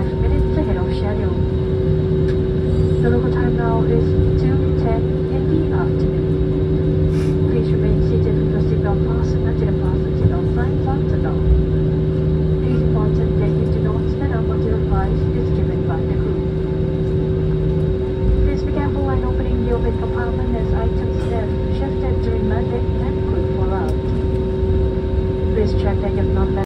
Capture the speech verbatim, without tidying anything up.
five minutes ahead of schedule. The local time now is two ten in the afternoon. Please remain seated with your seatbelt fastened until the fasten seatbelt signs are turned on. It is important that you do not stand up until advice is given by the crew. Please be careful when opening the overhead compartment as items have shifted during landing and could fall out. Please check that you have not left